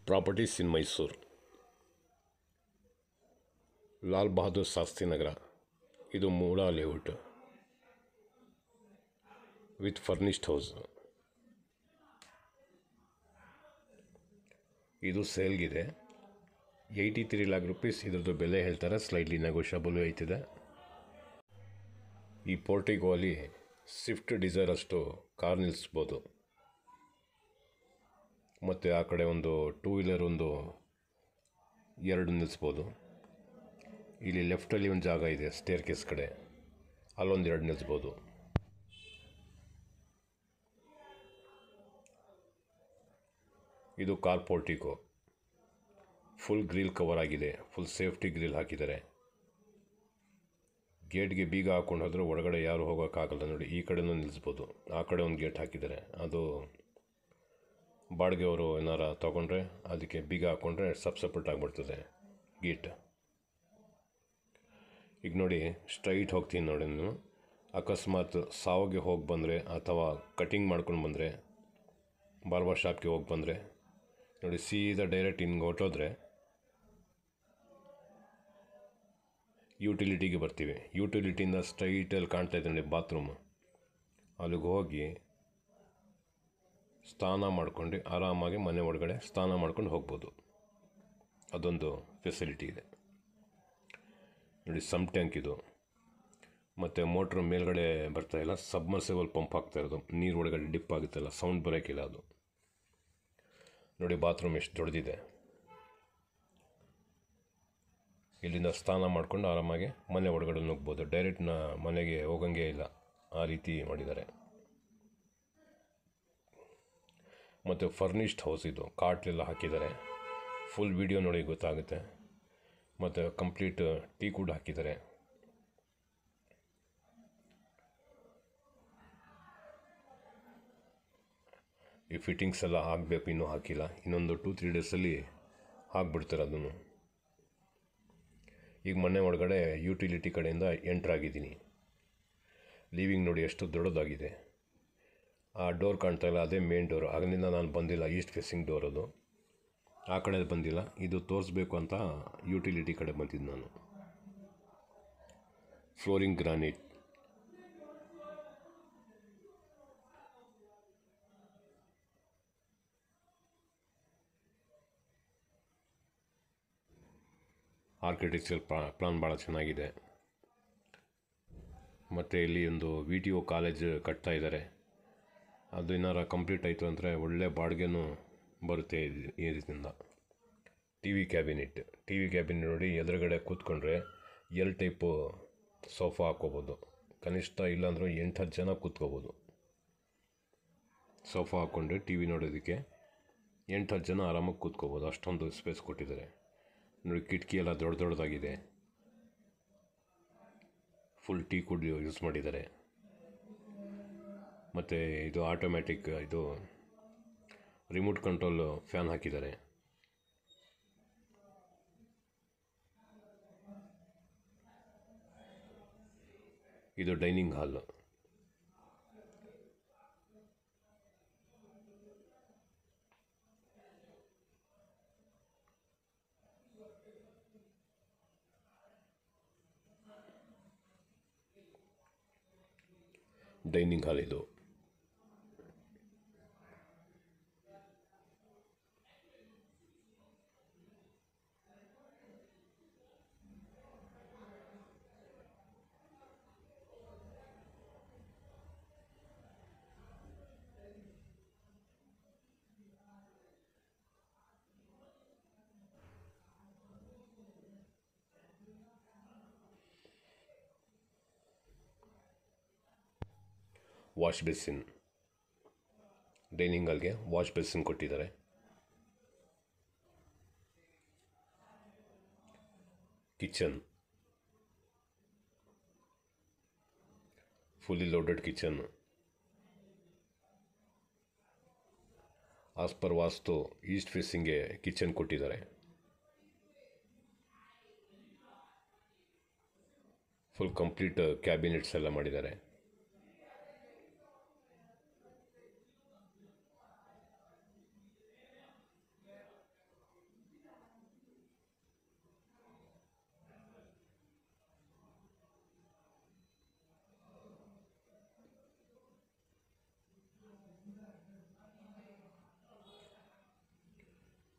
Properties in Mysuru, Lal Bahadur Shastri Nagar. ಇದು ಮೂಲ layout with furnished house. ಇದು ಸೇಲ್ಗಿದೆ. 83 lakh rupees ಇದ್ರದ್ದು ಬೆಲೆ ಹೇಳ್ತಾರೆ. ಸ್ಲೈಟ್ಲಿ ನೆಗೋಷಿಯಬಲ್ ಐತಿದೆ. ಈ ಪೋರ್ಟಿಗೋ ಅಲ್ಲಿ ಸ್ವಿಫ್ಟ್ ಡಿಸೈರ್ ಅಷ್ಟು ಕಾರ್ ನಿಲ್ಲಿಸ್ಬೋದು. ಮತ್ತು ಆ ಕಡೆ ಒಂದು 2 ವೀಲರ್ ಒಂದು 2 ನಿಲ್ಲಿಸ್ಬೋದು. ಇಲ್ಲಿ ಲೆಫ್ಟಲ್ಲಿ ಒಂದು ಜಾಗ ಇದೆ ಸ್ಟೇರ್ ಕೇಸ್ ಕಡೆ, ಅಲ್ಲೊಂದು 2 ನಿಲ್ಲಿಸ್ಬೋದು. ಇದು car portico. Full grill cover ಆಗಿದೆ. ಫುಲ್ ಸೇಫ್ಟಿ ಗ್ರಿಲ್ ಹಾಕಿದ್ದಾರೆ. ಗೇಟ್ಗೆ ಬೀಗ ಹಾಕ್ಕೊಂಡು ಹೋದರೆ ಒಳಗಡೆ ಯಾರು ಹೋಗೋಕ್ಕಾಗಲ್ಲ. ನೋಡಿ, ಈ ಕಡೆನೂ ನಿಲ್ಲಿಸ್ಬೋದು. ಆ ಕಡೆ ಒಂದು ಗೇಟ್ ಹಾಕಿದ್ದಾರೆ. ಅದು ಬಾಡಿಗೆಯವರು ಏನಾರ ತೊಗೊಂಡ್ರೆ ಅದಕ್ಕೆ ಬೀಗ ಹಾಕ್ಕೊಂಡ್ರೆ ಸಪ್ರೇಟ್ ಆಗಿಬಿಡ್ತದೆ ಗೇಟ್. ಈಗ ನೋಡಿ, ಸ್ಟ್ರೈಟ್ ಹೋಗ್ತೀನಿ ನೋಡಿ. ನೀವು ಅಕಸ್ಮಾತ್ ಸಾವಿಗೆ ಹೋಗಿ ಬಂದರೆ ಅಥವಾ ಕಟಿಂಗ್ ಮಾಡ್ಕೊಂಡು ಬಂದರೆ, ಬಾರ್ಬರ್ ಶಾಪ್ಗೆ ಹೋಗಿ ಬಂದರೆ ನೋಡಿ, ಸೀದಾ ಡೈರೆಕ್ಟ್ ಹಿಂಗೆ ಹೊಟ್ಟೋದ್ರೆ ಯುಟಿಲಿಟಿಗೆ ಬರ್ತೀವಿ. ಯುಟಿಲಿಟಿಯಿಂದ ಸ್ಟ್ರೈಟಲ್ಲಿ ಕಾಣ್ತಾ ಇದೆ ನೋಡಿ ಬಾತ್ರೂಮ್. ಅಲ್ಲಿಗೆ ಹೋಗಿ ಸ್ನಾನ ಮಾಡ್ಕೊಂಡು ಆರಾಮಾಗಿ ಮನೆ ಒಳಗಡೆ ಸ್ನಾನ ಮಾಡ್ಕೊಂಡು ಹೋಗ್ಬೋದು. ಅದೊಂದು ಫೆಸಿಲಿಟಿ ಇದೆ ನೋಡಿ. ಸಮ್ ಟ್ಯಾಂಕ್ ಇದು. ಮತ್ತು ಮೋಟ್ರ್ ಮೇಲ್ಗಡೆ ಬರ್ತಾಯಿಲ್ಲ, ಸಬ್ಮರ್ಸಿಬಲ್ ಪಂಪ್ ಹಾಕ್ತಾ ಇರೋದು. ನೀರು ಒಳಗಡೆ ಡಿಪ್ ಆಗುತ್ತಲ್ಲ, ಸೌಂಡ್ ಬರೋಕ್ಕಿಲ್ಲ ಅದು. ನೋಡಿ ಬಾತ್ರೂಮ್ ಎಷ್ಟು ದೊಡ್ಡದಿದೆ. ಇಲ್ಲಿಂದ ಸ್ನಾನ ಮಾಡ್ಕೊಂಡು ಆರಾಮಾಗಿ ಮನೆ ಒಳಗಡೆ ನುಗ್ಬೋದು. ಡೈರೆಕ್ಟ್ ಮನೆಗೆ ಹೋಗಂಗೆ ಇಲ್ಲ, ಆ ರೀತಿ ಮಾಡಿದ್ದಾರೆ. ಮತ್ತು ಫರ್ನಿಶ್ಡ್ ಹೌಸ್ ಇದು. ಕಾಟ್ಲೆಲ್ಲ ಹಾಕಿದ್ದಾರೆ. ಫುಲ್ ವಿಡಿಯೋ ನೋಡಿ ಗೊತ್ತಾಗುತ್ತೆ. ಮತ್ತು ಕಂಪ್ಲೀಟ್ ಟೀ ಕೂಡ ಹಾಕಿದ್ದಾರೆ. ಈ ಫಿಟ್ಟಿಂಗ್ಸ್ ಎಲ್ಲ ಆಗಬೇಕು, ಇನ್ನೂ ಹಾಕಿಲ್ಲ. ಇನ್ನೊಂದು 2-3 ಡೇಸಲ್ಲಿ ಹಾಕ್ಬಿಡ್ತಾರೆ ಅದನ್ನು. ಈಗ ಮನೆ ಒಳಗಡೆ ಯುಟಿಲಿಟಿ ಕಡೆಯಿಂದ ಎಂಟ್ರಾಗಿದ್ದೀನಿ. ಲೀವಿಂಗ್ ನೋಡಿ ಎಷ್ಟು ದೊಡ್ಡದಾಗಿದೆ. ಆ ಡೋರ್ ಕಾಣ್ತಾ ಇಲ್ಲ, ಅದೇ ಮೇನ್ ಡೋರ್. ಆಗಲಿಂದ ನಾನು ಬಂದಿಲ್ಲ. ಈಸ್ಟ್ ಫೇಸಿಂಗ್ ಡೋರ್ ಅದು. ಆ ಕಡೆ ಬಂದಿಲ್ಲ. ಇದು ತೋರಿಸ್ಬೇಕು ಅಂತ ಯುಟಿಲಿಟಿ ಕಡೆ ಬಂದಿದ್ದು ನಾನು. Flooring granite. ಆರ್ಕಿಟೆಕ್ಚರ್ ಪ್ಲಾನ್ ಭಾಳ ಚೆನ್ನಾಗಿದೆ. ಮತ್ತು ಇಲ್ಲಿ ಒಂದು VTO ಕಾಲೇಜ್ ಕಟ್ತಾ ಇದ್ದಾರೆ. ಅದು ಏನಾರ ಕಂಪ್ಲೀಟ್ ಆಯಿತು ಅಂದರೆ ಒಳ್ಳೆ ಬಾಡಿಗೆನೂ ಬರುತ್ತೆ ಈ ರೀತಿಯಿಂದ. ಟಿ ವಿ ಕ್ಯಾಬಿನೆಟ್ ನೋಡಿ, ಎದುರುಗಡೆ ಕೂತ್ಕೊಂಡ್ರೆ ಎಲ್ ಟೈಪು ಸೋಫಾ ಹಾಕ್ಕೋಬೋದು. ಕನಿಷ್ಠ ಇಲ್ಲಾಂದರೂ 8-10 ಜನ ಕೂತ್ಕೋಬೋದು. ಸೋಫಾ ಹಾಕ್ಕೊಂಡ್ರೆ ಟಿ ವಿ ನೋಡೋದಕ್ಕೆ 8-10 ಜನ ಆರಾಮಾಗಿ ಕೂತ್ಕೋಬೋದು. ಅಷ್ಟೊಂದು ಸ್ಪೇಸ್ ಕೊಟ್ಟಿದ್ದಾರೆ ನೋಡಿ. ಕಿಟಕಿ ಎಲ್ಲ ದೊಡ್ಡದಾಗಿದೆ. ಫುಲ್ ಟೀ ಕೂಡ ಯೂಸ್ ಮಾಡಿದ್ದಾರೆ. ಮತ್ತು ಇದು ಆಟೋಮ್ಯಾಟಿಕ್, ಇದು ರಿಮೋಟ್ ಕಂಟ್ರೋಲ್ ಫ್ಯಾನ್ ಹಾಕಿದ್ದಾರೆ. ಇದು ಡೈನಿಂಗ್ ಹಾಲ್. ಇದು ವಾಶ್ ಬೇಸಿನ್. ಡೈನಿಂಗ್ ಹಾಲ್ಗೆ ವಾಶ್ ಬೇಸಿನ್ ಕೊಟ್ಟಿದ್ದಾರೆ. Kitchen, fully loaded kitchen. As per vastu east ಫೇಸಿಂಗ್ಗೆ ಕಿಚನ್ ಕೊಟ್ಟಿದ್ದಾರೆ. ಫುಲ್ ಕಂಪ್ಲೀಟ್ ಕ್ಯಾಬಿನೆಟ್ಸ್ ಎಲ್ಲ ಮಾಡಿದ್ದಾರೆ.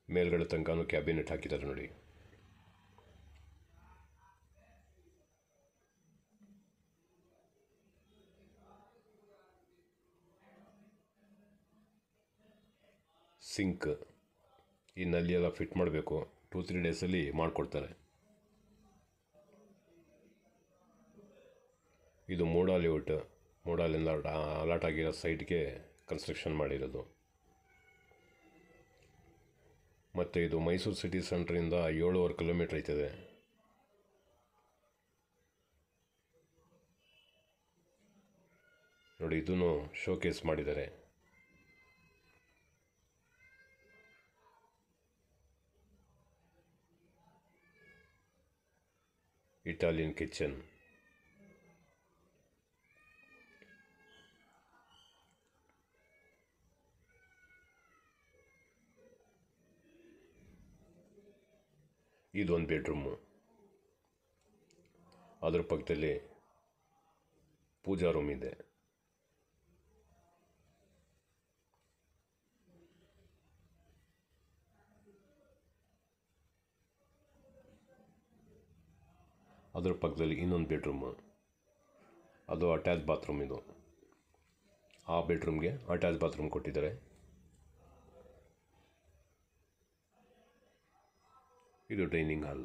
ಮೇಲ್ಗಡೆ ತನಕನೂ ಕ್ಯಾಬಿನೆಟ್ ಹಾಕಿದ್ದಾರೆ ನೋಡಿ. ಸಿಂಕ್, ಈ ನಲ್ಲಿ ಎಲ್ಲ ಫಿಟ್ ಮಾಡಬೇಕು. 2-3 ಡೇಸಲ್ಲಿ ಮಾಡಿಕೊಡ್ತಾರೆ. ಇದು ಮೂಡಾ ಲೇಔಟ್, ಮೂಡಾಲಿಂದ ಅಲಾಟ್ ಆಗಿರೋ ಸೈಟ್ಗೆ ಕನ್ಸ್ಟ್ರಕ್ಷನ್ ಮಾಡಿರೋದು. ಮತ್ತು ಇದು ಮೈಸೂರು ಸಿಟಿ ಸೆಂಟ್ರಿಂದ 7.5 ಕಿಲೋಮೀಟ್ರ್ ಐತದೆ. ನೋಡಿ, ಇದನ್ನು ಶೋಕೇಸ್ ಮಾಡಿದ್ದಾರೆ. Italian kitchen. ಇದೊಂದು ಬೆಡ್ರೂಮು. ಅದರ ಪಕ್ಕದಲ್ಲಿ ಪೂಜಾ ರೂಮ್ ಇದೆ. ಅದರ ಪಕ್ಕದಲ್ಲಿ ಇನ್ನೊಂದು ಬೆಡ್ರೂಮು, ಅದು ಅಟ್ಯಾಚ್ ಬಾತ್ರೂಮ್. ಇದು ಆ ಬೆಡ್ರೂಮ್ಗೆ ಅಟ್ಯಾಚ್ ಬಾತ್ರೂಮ್ ಕೊಟ್ಟಿದ್ದಾರೆ. ಇದು ಡೈನಿಂಗ್ ಹಾಲ್.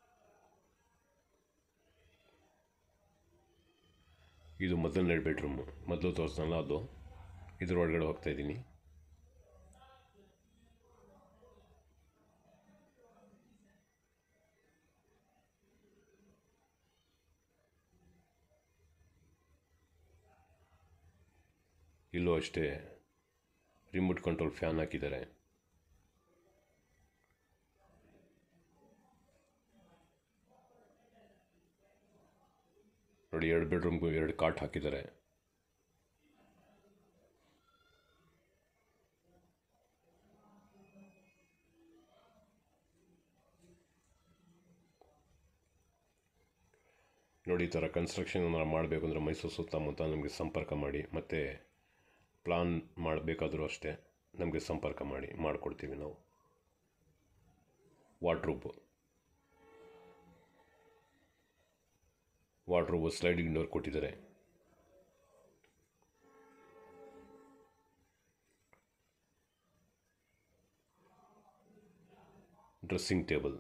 ಇದು ಮೊದಲನೇ ಬೆಡ್ರೂಮು, ಮೊದಲು ತೋರಿಸ್ನಲ್ಲ ಅದು. ಇದರೊಳಗಡೆ ಹೋಗ್ತಾ ಇದ್ದೀನಿ. ಇಲ್ಲೂ ಅಷ್ಟೇ ರಿಮೋಟ್ ಕಂಟ್ರೋಲ್ ಫ್ಯಾನ್ ಹಾಕಿದ್ದಾರೆ. ನೋಡಿ, 2 ಬೆಡ್ರೂಮ್ಗೂ 2 ಕಾಟ್ ಹಾಕಿದ್ದಾರೆ. ನೋಡಿ, ಈ ಥರ ಕನ್ಸ್ಟ್ರಕ್ಷನ್ ಮಾಡಬೇಕು ಅಂದರೆ ಮೈಸೂರು ಸುತ್ತಮುತ್ತ ನಮಗೆ ಸಂಪರ್ಕ ಮಾಡಿ. ಮತ್ತು ಪ್ಲಾನ್ ಮಾಡಬೇಕಾದ್ರೂ ಅಷ್ಟೇ ನಮಗೆ ಸಂಪರ್ಕ ಮಾಡಿ, ಮಾಡಿಕೊಡ್ತೀವಿ ನಾವು. ವಾರ್ಡ್ರೋಬ್ ಸ್ಲೈಡಿಂಗ್ ಡೋರ್ ಕೊಟ್ಟಿದ್ದಾರೆ. Dressing table.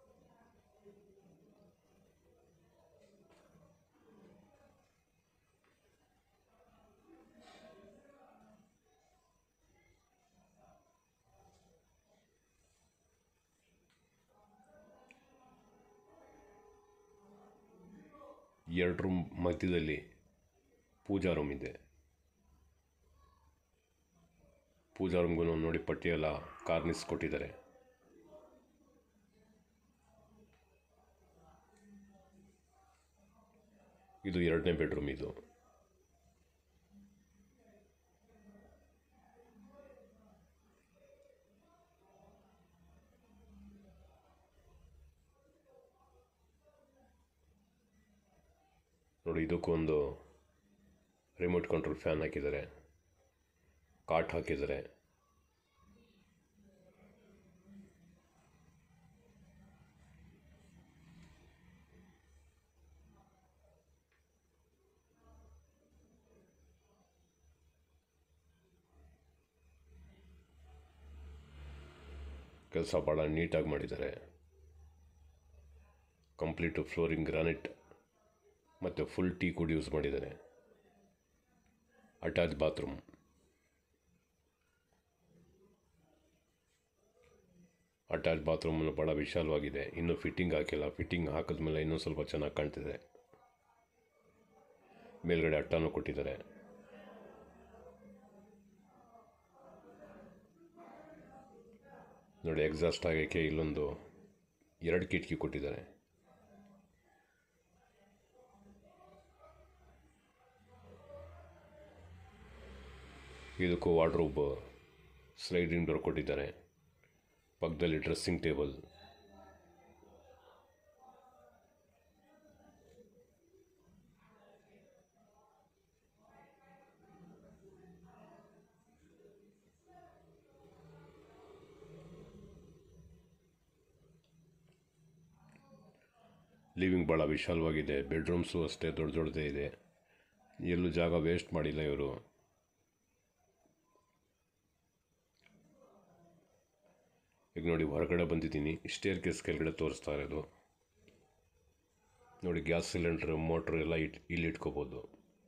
ಎರಡು ರೂಮ್ ಮಧ್ಯದಲ್ಲಿ ಪೂಜಾ ರೂಮ್ ಇದೆ. ಪೂಜಾ ರೂಮ್ಗೂ ನೋಡಿ ಪಟ್ಟಿಯೆಲ್ಲ ಕಾರ್ನಿಸ್ ಕೊಟ್ಟಿದ್ದಾರೆ. ಇದು 2ನೇ ಬೆಡ್ರೂಮ್. ಇದು ನೋಡಿ, ಇದಕ್ಕೊಂದು ರಿಮೋಟ್ ಕಂಟ್ರೋಲ್ ಫ್ಯಾನ್ ಹಾಕಿದ್ದಾರೆ, ಕಾಟ್ ಹಾಕಿದ್ದಾರೆ. ಕೆಲಸ ಭಾಳ ನೀಟಾಗಿ ಮಾಡಿದ್ದಾರೆ. ಕಂಪ್ಲೀಟು ಫ್ಲೋರಿಂಗ್ ಗ್ರಾನೈಟ್ ಮತ್ತು ಫುಲ್ ಟೀಕ್ ವುಡ್ ಯೂಸ್ ಮಾಡಿದ್ದಾರೆ. Attach bathroom. ಅಟ್ಯಾಚ್ ಬಾತ್ರೂಮನ್ನು ಭಾಳ ವಿಶಾಲವಾಗಿದೆ. ಇನ್ನೂ ಫಿಟ್ಟಿಂಗ್ ಹಾಕಿಲ್ಲ. ಫಿಟ್ಟಿಂಗ್ ಹಾಕಿದ್ಮೇಲೆ ಇನ್ನೂ ಸ್ವಲ್ಪ ಚೆನ್ನಾಗಿ ಕಾಣ್ತಿದೆ. ಮೇಲ್ಗಡೆ ಅಟ್ಟನೂ ಕೊಟ್ಟಿದ್ದಾರೆ. ನೋಡಿ, ಎಕ್ಸಾಸ್ಟ್ ಆಗೋಕ್ಕೆ ಇಲ್ಲೊಂದು 2 ಕಿಟಕಿ ಕೊಟ್ಟಿದ್ದಾರೆ. ಇದಕ್ಕೂ ವಾರ್ಡ್ರೋಬ್ ಸ್ಲೈಡಿಂಗ್ ಡೋರ್ ಕೊಟ್ಟಿದ್ದಾರೆ. ಪಕ್ಕದಲ್ಲಿ ಡ್ರೆಸ್ಸಿಂಗ್ ಟೇಬಲ್. ಲಿವಿಂಗ್ ಭಾಳ ವಿಶಾಲವಾಗಿದೆ, ಬೆಡ್ರೂಮ್ಸು ಅಷ್ಟೇ ದೊಡ್ಡ ದೊಡ್ಡದೇ ಇದೆ, ಎಲ್ಲೂ ಜಾಗ ವೇಸ್ಟ್ ಮಾಡಿಲ್ಲ ಇವರು. ಈಗ ನೋಡಿ ಹೊರಗಡೆ ಬಂದಿದ್ದೀನಿ, ಸ್ಟೇರ್ ಕೇಸ್ ಕೆಳಗಡೆ ತೋರಿಸ್ತಾ ಇರೋದು ನೋಡಿ. ಗ್ಯಾಸ್ ಸಿಲಿಂಡ್ರ್ ಮೋಟ್ರ್ ಎಲ್ಲ ಇಲ್ಲಿ ಇಟ್ಕೋಬೋದು.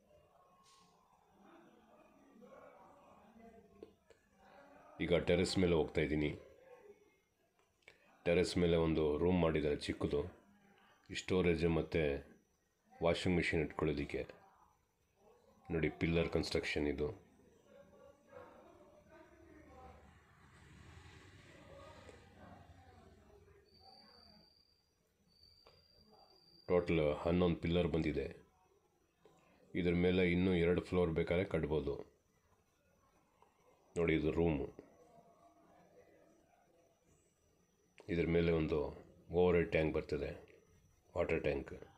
ಈಗ ಟೆರೆಸ್ ಮೇಲೆ ಹೋಗ್ತಾ ಇದ್ದೀನಿ. ಟೆರೆಸ್ ಮೇಲೆ ಒಂದು ರೂಮ್ ಮಾಡಿದ್ದಾರೆ ಚಿಕ್ಕದು, ಸ್ಟೋರೇಜ್ ಮತ್ತು ವಾಷಿಂಗ್ ಮಿಷಿನ್ ಇಟ್ಕೊಳ್ಳೋದಕ್ಕೆ. ನೋಡಿ ಪಿಲ್ಲರ್ ಕನ್ಸ್ಟ್ರಕ್ಷನ್ ಇದು. ಟೋಟಲ್ 11 ಪಿಲ್ಲರ್ ಬಂದಿದೆ. ಇದ್ರ ಮೇಲೆ ಇನ್ನೂ 2 ಫ್ಲೋರ್ ಬೇಕಾದ್ರೆ ಕಟ್ಬೋದು. ನೋಡಿ ಇದು ರೂಮು. ಇದ್ರ ಮೇಲೆ ಒಂದು ಓವರ್ ಹೆಡ್ ಟ್ಯಾಂಕ್ ಬರ್ತದೆ, ವಾಟರ್ ಟ್ಯಾಂಕ್.